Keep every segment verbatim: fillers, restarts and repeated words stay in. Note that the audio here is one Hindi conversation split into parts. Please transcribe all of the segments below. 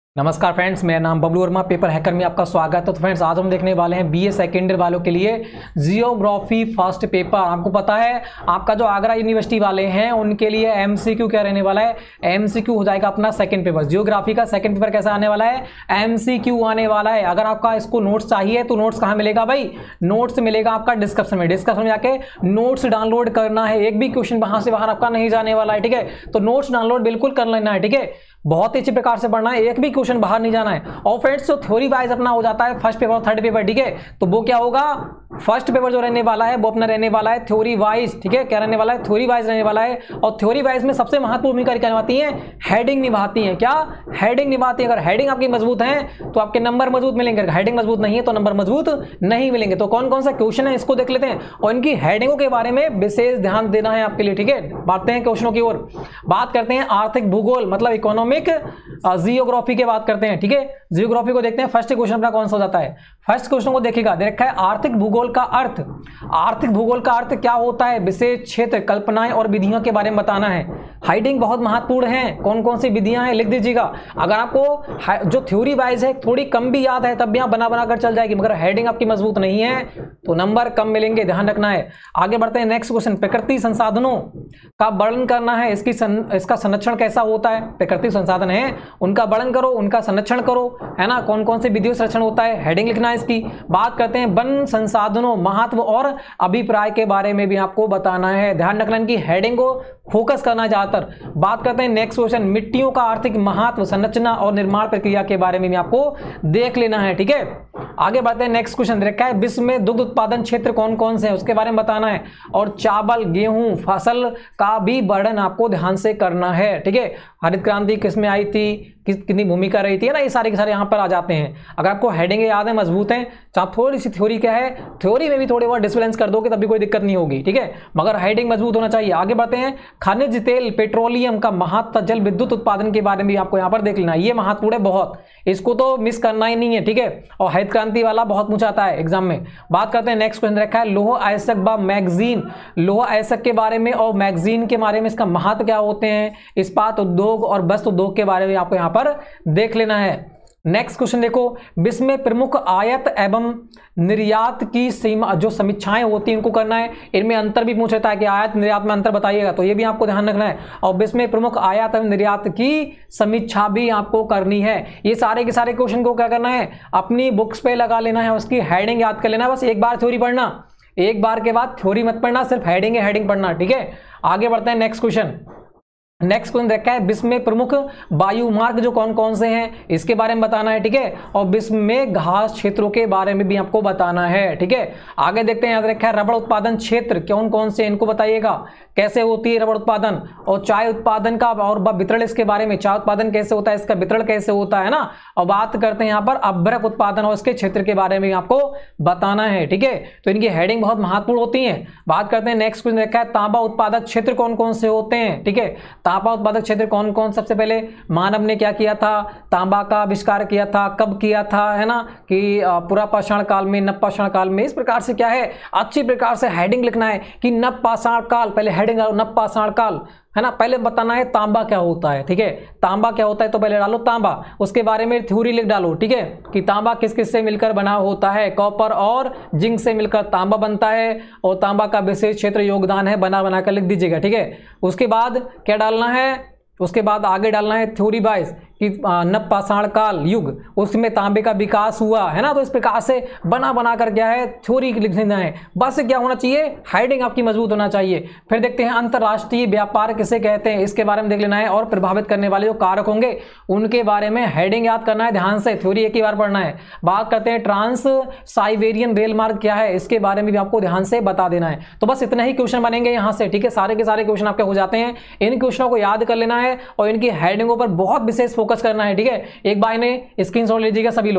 नमस्कार फ्रेंड्स, मेरा नाम बबलू वर्मा, पेपर हैकर में आपका स्वागत है। तो फ्रेंड्स, आज हम देखने वाले हैं बीए सेकेंड ईयर वालों के लिए जियोग्राफी फर्स्ट पेपर। आपको पता है आपका जो आगरा यूनिवर्सिटी वाले हैं उनके लिए एमसीक्यू क्या रहने वाला है, एमसीक्यू हो जाएगा अपना सेकंड पेपर। जियोग्राफी का सेकंड पेपर कैसा आने वाला है, एमसीक्यू आने वाला है। अगर आपका इसको नोट्स चाहिए तो नोट्स कहाँ मिलेगा भाई, नोट्स मिलेगा आपका डिस्क्रिप्शन में। डिस्क्रिप्शन में जाके नोट्स डाउनलोड करना है, एक भी क्वेश्चन वहां से बाहर आपका नहीं जाने वाला है, ठीक है। तो नोट्स डाउनलोड बिल्कुल कर लेना है, ठीक है। बहुत ही अच्छी प्रकार से पढ़ना है, एक भी क्वेश्चन बाहर नहीं जाना है। और फ्रेंड्स, जो थ्योरी वाइज अपना हो जाता है फर्स्ट पेपर और थर्ड पेपर, ठीक है। तो वो क्या होगा, फर्स्ट पेपर जो रहने वाला है वो अपना रहने वाला है थ्योरी वाइज, ठीक है। क्या रहने वाला है, थ्योरी वाइज रहने वाला है। और थ्योरी वाइज में सबसे महत्वपूर्ण भूमिका क्या निभाती है, हेडिंग निभाती है। क्या हेडिंग निभाती है। अगर हेडिंग आपकी मजबूत है तो आपके नंबर मजबूत मिलेंगे, अगर हेडिंग मजबूत नहीं है तो नंबर मजबूत नहीं मिलेंगे। तो कौन कौन सा क्वेश्चन है इसको देख लेते हैं और इनकी हेडिंगों के बारे में विशेष ध्यान देना है आपके लिए, ठीक है। बढ़ते हैं क्वेश्चनों की ओर, बात करते हैं आर्थिक भूगोल मतलब इकोनॉमिक जियोग्राफी के बात करते हैं, ठीक है। जियोग्राफी को देखते हैं, फर्स्ट क्वेश्चन अपना कौन सा हो जाता है। फर्स्ट क्वेश्चन को देखिएगा, दे रखा है आर्थिक भूगोल का अर्थ। आर्थिक भूगोल का अर्थ क्या होता है, विशेष क्षेत्र, कल्पनाएं और विधियों के बारे में बताना है। हेडिंग बहुत महत्वपूर्ण है, कौन कौन सी विधियां हैं लिख दीजिएगा। अगर आपको जो थ्योरी वाइज है थोड़ी कम भी याद है तब भी आप बना बना कर चल जाएगी, मगर हेडिंग आपकी मजबूत नहीं है तो नंबर कम मिलेंगे, ध्यान रखना है। आगे बढ़ते हैं, नेक्स्ट क्वेश्चन, प्रकृति संसाधनों का वर्णन करना है। इसकी सं, इसका संरक्षण कैसा होता है, प्रकृति संसाधन है उनका वर्णन करो, उनका संरक्षण करो, है ना। कौन कौन से विधियों संरक्षण होता है, हेडिंग लिखना है इसकी। बात करते हैं वन संसाधनों महत्व और अभिप्राय के बारे में भी आपको बताना है, ध्यान रखना, इनकी हेडिंग को फोकस करना है ज्यादातर। बात करते हैं नेक्स्ट क्वेश्चन, मिट्टियों का आर्थिक महत्व, संरचना और निर्माण प्रक्रिया के बारे में भी आपको देख लेना है, ठीक है। आगे बढ़ते हैं, नेक्स्ट क्वेश्चन देखा है विश्व में दुग्ध उत्पादन क्षेत्र कौन कौन से हैं उसके बारे में बताना है। और चावल गेहूं फसल का भी वर्णन आपको ध्यान से करना है, ठीक है। हरित क्रांति किसमें आई थी, किस कितनी भूमिका रही थी, है ना, ये सारे के सारे यहाँ पर आ जाते हैं। अगर आपको हेडिंग याद है, मजबूत है, चाहे थोड़ी सी थ्योरी क्या है, थ्योरी में भी थोड़े बहुत डिस्बैलेंस कर दोगे तभी कोई दिक्कत नहीं होगी, ठीक है, मगर हेडिंग मजबूत होना चाहिए। आगे बढ़ते हैं, खनिज तेल पेट्रोलियम का महत्व जल विद्युत उत्पादन के बारे में भी आपको यहाँ पर देख लेना है, ये महत्वपूर्ण है बहुत, इसको तो मिस करना ही नहीं है, ठीक है। और हरित क्रांति वाला बहुत पूछा आता है एग्जाम में। बात करते हैं नेक्स्ट क्वेश्चन रखा है लौह अयस्क व मैगजीन, लौह अयस्क के बारे में और मैगजीन के बारे में इसका महत्व क्या होते हैं, इस्पात उद्योग और वस्त्र उद्योग के बारे में आपको यहाँ पर देख लेना है। नेक्स्ट क्वेश्चन देखो, विश्व में प्रमुख आयात एवं निर्यात की सीमा जो समीक्षाएं होती हैं इनको करना है। इनमें अंतर भी पूछ लेता है कि आयात निर्यात में अंतर बताइएगा, तो ये भी आपको ध्यान रखना है। और विश्व में प्रमुख आयात एवं निर्यात की समीक्षा भी आपको करनी है। ये सारे के सारे क्वेश्चन को क्या करना है, अपनी बुक्स पे लगा लेना है, उसकी हेडिंग याद कर लेना है। बस एक बार थ्योरी पढ़ना, एक बार के बाद थ्योरी मत पढ़ना, सिर्फ हेडिंग है हेडिंग पढ़ना, ठीक है। आगे बढ़ते हैं, नेक्स्ट क्वेश्चन नेक्स्ट क्वेश्चन देखा है विश्व में प्रमुख वायु मार्ग जो कौन कौन से हैं इसके बारे में बताना है, ठीक है। और विश्व में घास क्षेत्रों के बारे में भी आपको बताना है, ठीक है। आगे देखते हैं, याद रखा है रबड़ उत्पादन क्षेत्र कौन कौन से इनको बताइएगा, कैसे होती है रबड़ उत्पादन। और चाय उत्पादन का और वितरण इसके बारे में, चाय उत्पादन कैसे होता है, इसका वितरण कैसे होता है ना। और बात करते हैं यहाँ पर अभ्रक उत्पादन और इसके क्षेत्र के बारे में आपको बताना है, ठीक है। तो इनकी हेडिंग बहुत महत्वपूर्ण होती है। बात करते हैं नेक्स्ट क्वेश्चन देखा है तांबा उत्पादक क्षेत्र कौन कौन से होते हैं, ठीक है। तांबा उत्पादक क्षेत्र कौन कौन, सबसे पहले मानव ने क्या किया था, तांबा का आविष्कार किया था, कब किया था, है ना, कि पुरापाषाण काल में, नवपाषाण काल में। इस प्रकार से क्या है, अच्छी प्रकार से हेडिंग लिखना है कि नवपाषाण काल, पहले हेडिंग डालो नवपाषाण काल, है ना। पहले बताना है तांबा क्या होता है, ठीक है। तांबा क्या होता है तो पहले डालो तांबा, उसके बारे में थ्योरी लिख डालो, ठीक है, कि तांबा किस किस से मिलकर बना होता है, कॉपर और जिंक से मिलकर तांबा बनता है। और तांबा का विशेष क्षेत्र योगदान है, बना बना कर लिख दीजिएगा, ठीक है। उसके बाद क्या डालना है, उसके बाद आगे डालना है थ्योरी वाइज कि नवपाषाण काल युग, उसमें तांबे का विकास हुआ, है ना। तो इस प्रकार से बना बना कर क्या है थ्योरी लिख देना है। बस क्या होना चाहिए, हेडिंग आपकी मजबूत होना चाहिए। फिर देखते हैं अंतरराष्ट्रीय व्यापार किसे कहते हैं इसके बारे में देख लेना है। और प्रभावित करने वाले जो कारक होंगे उनके बारे में हेडिंग याद करना है ध्यान से, थ्योरी एक ही बार पढ़ना है। बात करते हैं ट्रांस साइबेरियन रेल मार्ग क्या है, इसके बारे में भी आपको ध्यान से बता देना है। तो बस इतना ही क्वेश्चन बनेंगे यहाँ से, ठीक है। सारे के सारे क्वेश्चन आपके हो जाते हैं, इन क्वेश्चनों को याद कर लेना है और इनकी हेडिंगों पर बहुत विशेष फोकस करना है, ठीक है। एक बार इन्हें स्क्रीनशॉट लीजिएगा सभी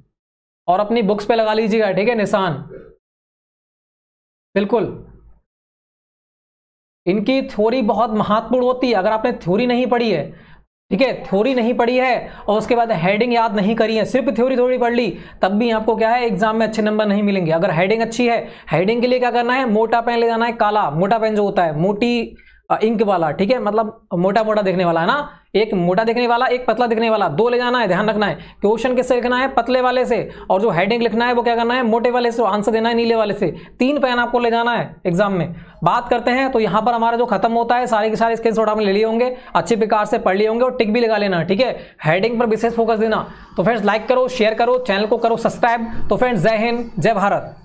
लोग और अपनी बुक्स पे लगा लीजिएगा, ठीक है, निशान बिल्कुल। इनकी थ्योरी बहुत महत्वपूर्ण होती है। अगर आपने थ्योरी नहीं पढ़ी है, ठीक है, थ्योरी नहीं पढ़ी है और उसके बाद हेडिंग याद नहीं करी है, सिर्फ थ्योरी थोड़ी पढ़ ली, तब भी आपको क्या है एग्जाम में अच्छे नंबर नहीं मिलेंगे। अगर हेडिंग अच्छी है, हेडिंग के लिए क्या करना है, मोटा पेन ले जाना है, काला मोटा पेन जो होता है, मोटी इंक वाला, ठीक है, मतलब मोटा मोटा दिखने वाला है ना, एक मोटा दिखने वाला, एक पतला दिखने वाला, दो ले जाना है, ध्यान रखना है। क्वेश्चन किससे लिखना है? पतले वाले से, और जो हेडिंग लिखना है वो क्या करना है? मोटे वाले से, आंसर देना है नीले वाले से। तीन पेन आपको ले जाना है एग्जाम में। बात करते हैं तो यहाँ पर हमारा जो खत्म होता है, सारे के सारे स्क्रीनशॉट आपने ले लिए होंगे, अच्छे प्रकार से पढ़ लिए होंगे और टिक भी लगा लेना, ठीक है। हेडिंग पर विशेष फोकस देना। तो फ्रेंड्स लाइक करो, शेयर करो, चैनल को करो सब्सक्राइब। तो फ्रेंड्स जय हिंद, जय भारत।